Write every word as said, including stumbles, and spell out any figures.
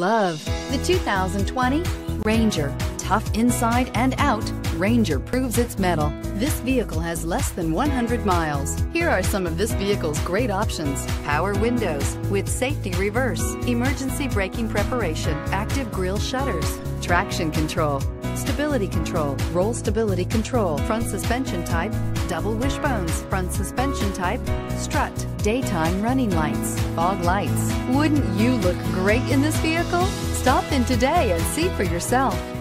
Love the two thousand twenty Ranger. Tough inside and out, Ranger proves its mettle. This vehicle has less than one hundred miles. Here are some of this vehicle's great options: power windows with safety reverse, emergency braking preparation, active grille shutters, traction control, stability control, roll stability control, front suspension type, double wishbones, front suspension type, strut, daytime running lights, fog lights. Wouldn't you look great in this vehicle? Stop in today and see for yourself.